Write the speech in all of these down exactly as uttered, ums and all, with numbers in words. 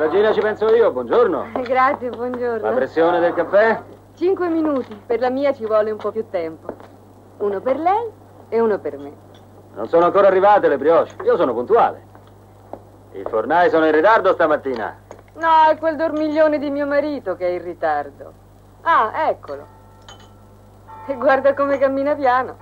Regina, ci penso io, buongiorno. Grazie, buongiorno. La pressione del caffè? Cinque minuti, per la mia ci vuole un po' più tempo. Uno per lei e uno per me. Non sono ancora arrivate le brioche, io sono puntuale. I fornai sono in ritardo stamattina. No, è quel dormiglione di mio marito che è in ritardo. Ah, eccolo. E guarda come cammina piano.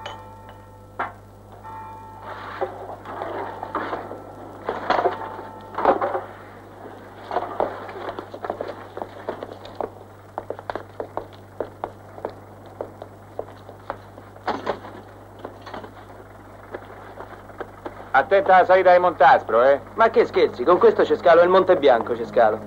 Attenta alla salita di Montaspro, eh? Ma che scherzi, con questo c'è scalo il Monte Bianco, c'è scalo.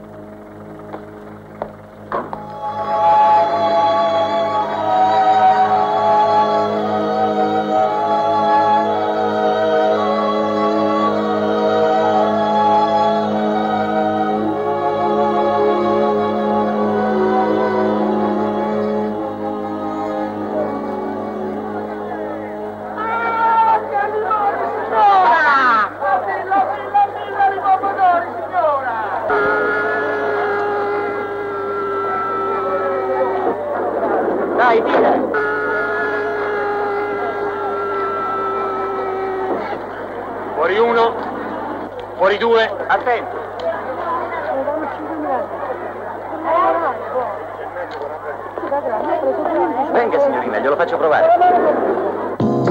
Dai, via! Fuori uno, fuori due, attento! Venga, signorina, glielo faccio provare.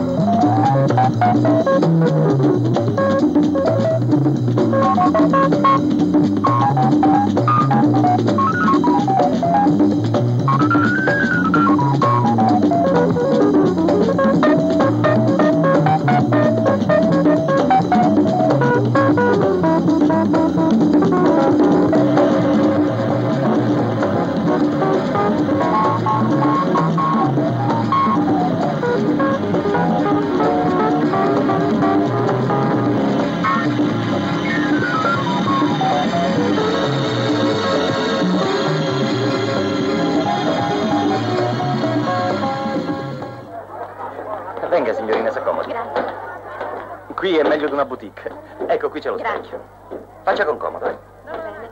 Venga, signorina, s'accomodi. Grazie. Qui è meglio di una boutique. Ecco, qui c'è lo Grazie. specchio. Faccia con comodo, eh. Va bene.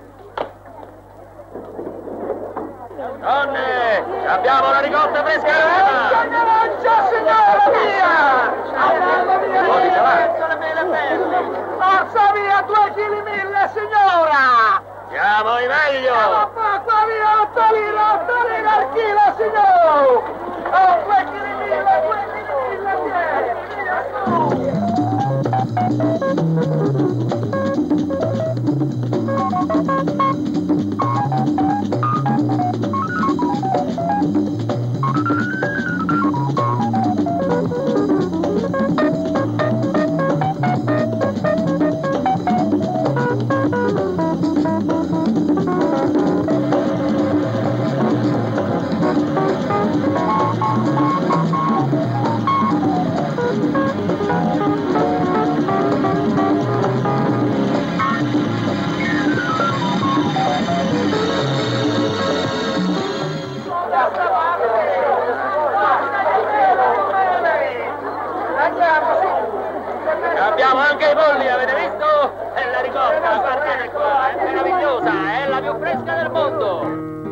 Donne, abbiamo una ricotta fresca! Mangia, signora mia! Andiamo via! Buoni cavalli. Sono mille belle! Forza via, due chili mille, signora! Siamo i meglio! Ma qua via, otto lire, otto lire al chilo, signor! Oh, due chili mille, due chili mille, vieni, via Abbiamo anche i polli, avete visto? È la ricotta, guardate qua, è meravigliosa, è la più fresca del mondo!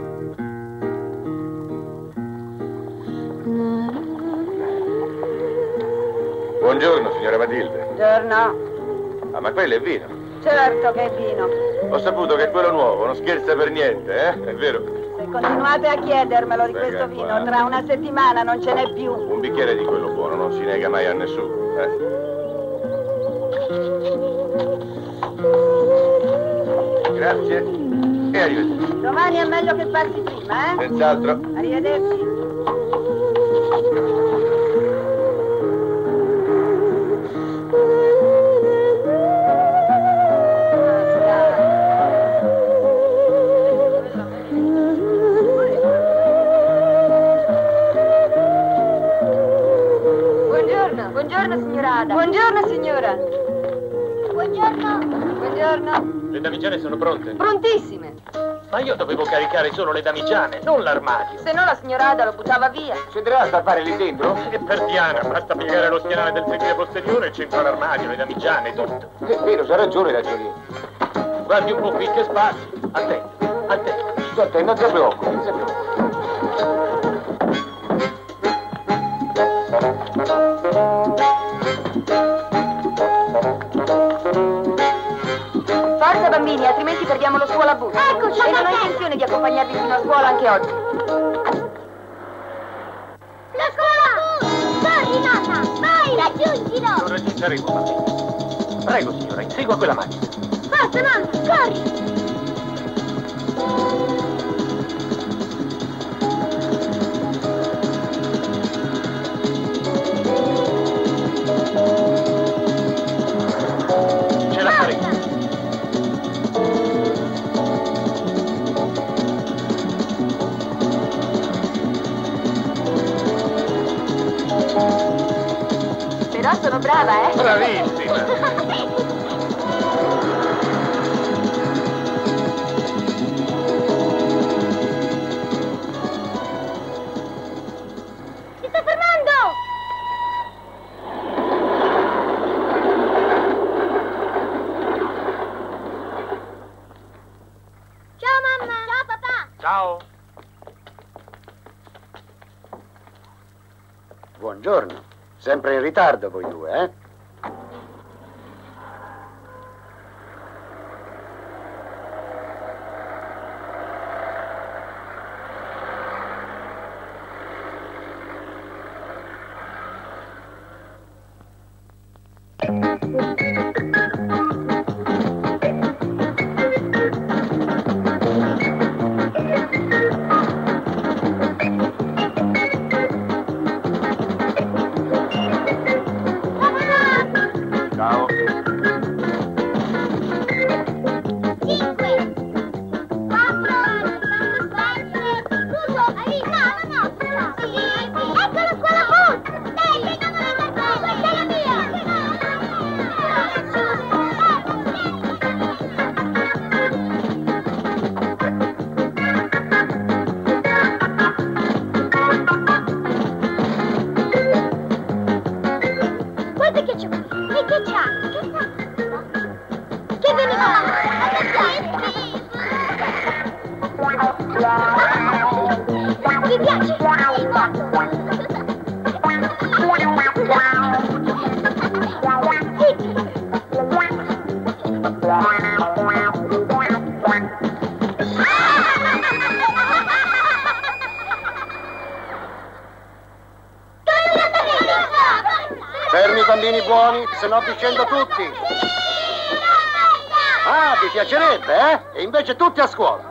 Buongiorno, signora Matilde. Buongiorno. Ah, ma quello è vino. Certo che è vino. Ho saputo che è quello nuovo, non scherza per niente, eh? È vero? Se continuate a chiedermelo di Venga questo qua. vino, tra una settimana non ce n'è più. Un bicchiere di quello buono non si nega mai a nessuno, eh? Grazie e arrivederci. Domani è meglio che passi prima, eh? Senz'altro. Arrivederci. Buongiorno. Buongiorno, signora Ada. Buongiorno, signora. Buongiorno. Buongiorno. Le damigiane sono pronte? Prontissime. Ma io dovevo caricare solo le damigiane, non l'armadio. Se no la signora Ada lo buttava via. Ci deve stappare lì dentro? E per Diana, basta piegare lo schienale del sedile posteriore e c'entra l'armadio, le damigiane, tutto. È vero, c'ha ragione, ragioniere. Guardi un po' qui che spazio. Attento, attento. Sto attento, non si preoccupi, non si preoccupi. Forza bambini, altrimenti perdiamo lo scuola bus. Eccoci, E non ho ecco. intenzione di accompagnarvi fino a scuola anche oggi. La scuola! Corri, nonna! Vai, raggiungilo! Lo raggiungeremo, bambini. Prego, signora, insegua quella macchina. Forza, nonna, corri! Ce la faremo. Però sono brava, eh? Bravissima. Si sta fermando! Ciao mamma! Ciao papà! Ciao. Buongiorno. Sempre in ritardo voi due, eh? Ciao. Cinque! Quattro! Sette! Tutto! Hai visto? No, no, no! Sì, sì! Ecco la scuola bus! Dai, prendiamo la cartella! Questa è la mia! Guarda che c'è qui! E che c'ha? Che fa? Che ve ne va? Vi piace? Fermi bambini buoni, se no vi scendo tutti. Ah, vi piacerebbe, eh? E invece tutti a scuola.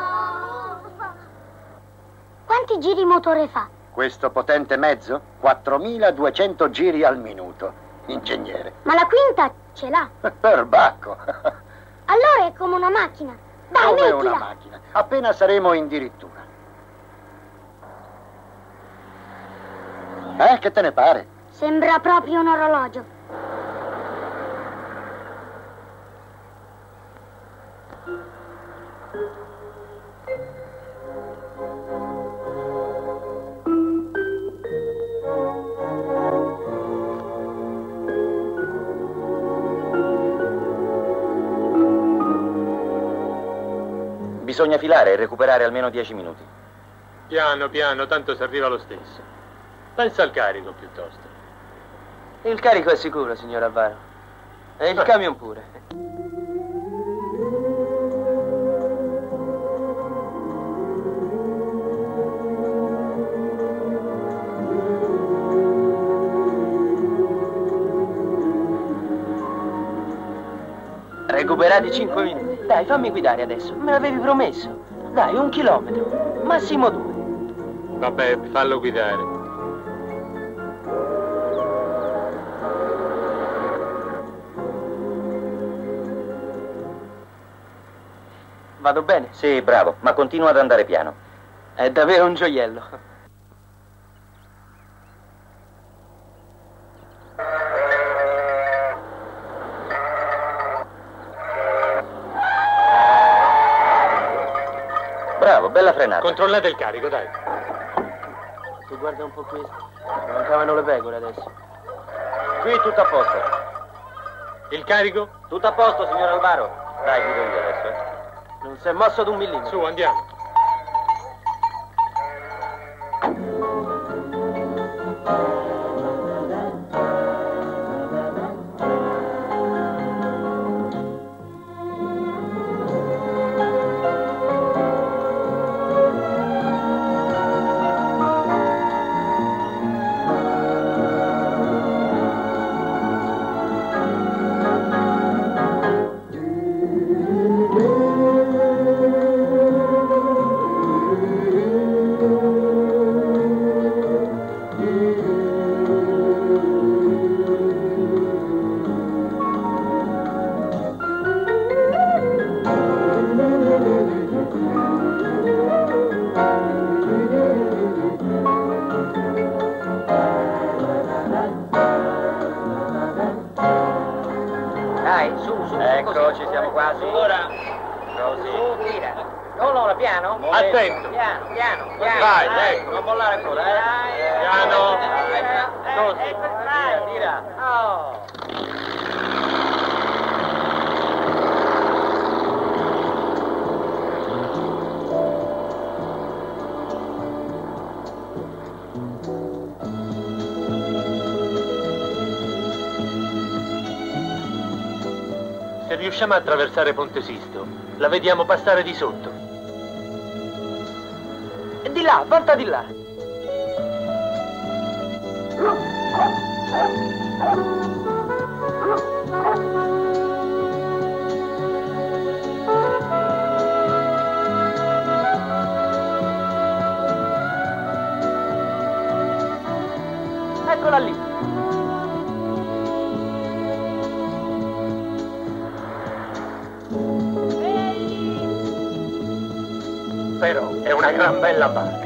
Quanti giri motore fa? Questo potente mezzo? quattromiladuecento giri al minuto. Ingegnere. Ma la quinta ce l'ha. Perbacco. Allora è come una macchina. Dai, Come mettila. una macchina. Appena saremo in dirittura. Eh, che te ne pare? Sembra proprio un orologio. Bisogna filare e recuperare almeno dieci minuti. Piano, piano, tanto si arriva lo stesso. Pensa al carico, piuttosto. Il carico è sicuro, signor Alvaro. E il camion pure. Recuperati cinque minuti. Dai, fammi guidare adesso. Me l'avevi promesso. Dai, un chilometro. Massimo due. Vabbè, fallo guidare. Vado bene? Sì, bravo, ma continua ad andare piano. È davvero un gioiello. Bravo, bella frenata. Controllate il carico, dai. Tu guarda un po' questo. Mancavano le pecore adesso. Qui tutto a posto. Il carico? Tutto a posto, signor Alvaro. Dai, guido io adesso. Non si è mosso ad un millimetro. Su, andiamo. Dai, su, su. Ecco, ci siamo quasi. Ora. Così. Su, tira. No, no, piano. Attento. Piano, piano, piano. Vai, Dai, ecco. non mollare ancora, eh. Dai, Piano. dai, dai. Così. Ecco, tira, tira. Oh. Se riusciamo a attraversare Ponte Sisto, la vediamo passare di sotto. Di là, volta di là. Eccola lì. Però è una gran bella barca.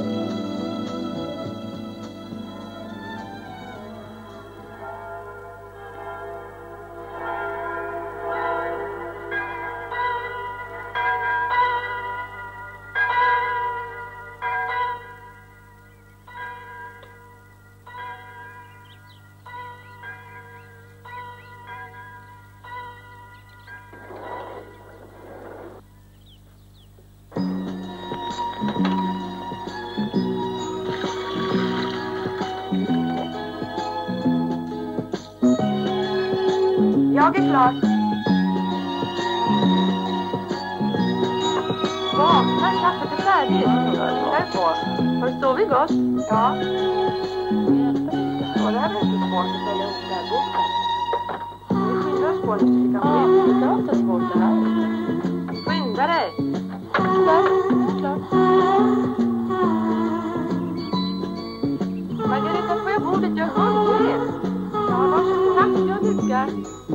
Jag är klar. Vakna, kaffet är färdigt. Här på. Har du sovit gott? Ja. Och det här blir inte svårt att ställa upp där boken. Vi skyndar oss på nu så vi kan få in. Det är inte svårt det här. Skynda dig. Där, klart. Margareta, får jag bordet? Jag är hungrig. Ja, varsågod. Tack, jag dukar.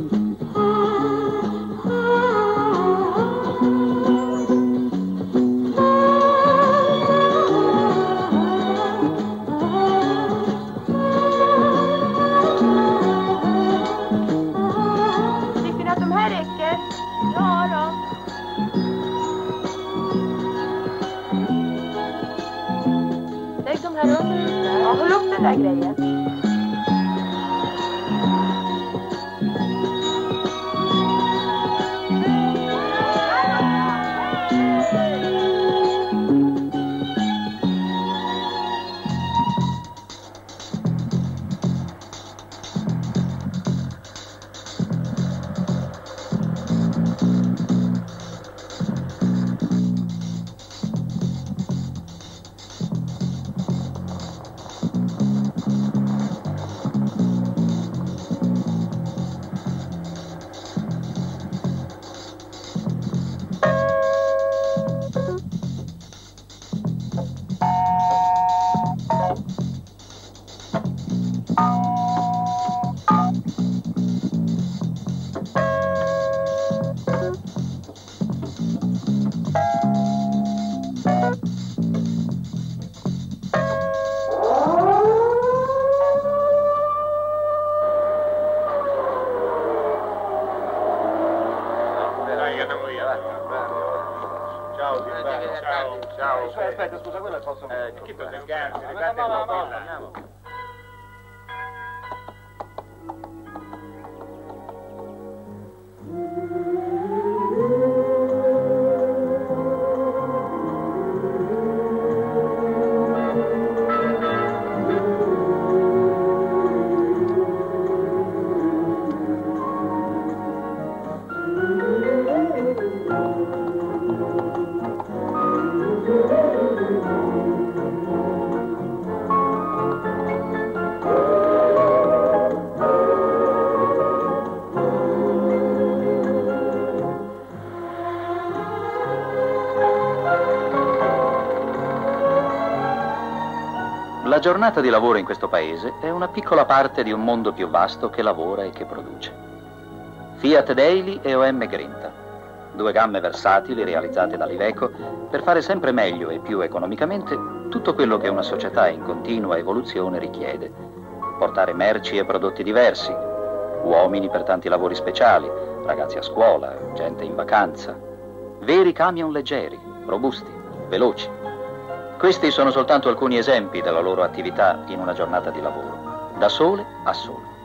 Tycker ni att de här räcker? Ja då. Lägg de här under. Ja, håll upp den där grejen. Aspetta, scusa, quello è il posto. Eh, chi te ne scherzi? Ricatti il andiamo. giornata di lavoro in questo paese è una piccola parte di un mondo più vasto che lavora e che produce. Fiat Daily e O M Grinta, due gamme versatili realizzate dall'IVECO per fare sempre meglio e più economicamente tutto quello che una società in continua evoluzione richiede. Portare merci e prodotti diversi, uomini per tanti lavori speciali, ragazzi a scuola, gente in vacanza, veri camion leggeri, robusti, veloci. Questi sono soltanto alcuni esempi della loro attività in una giornata di lavoro, da sole a sole.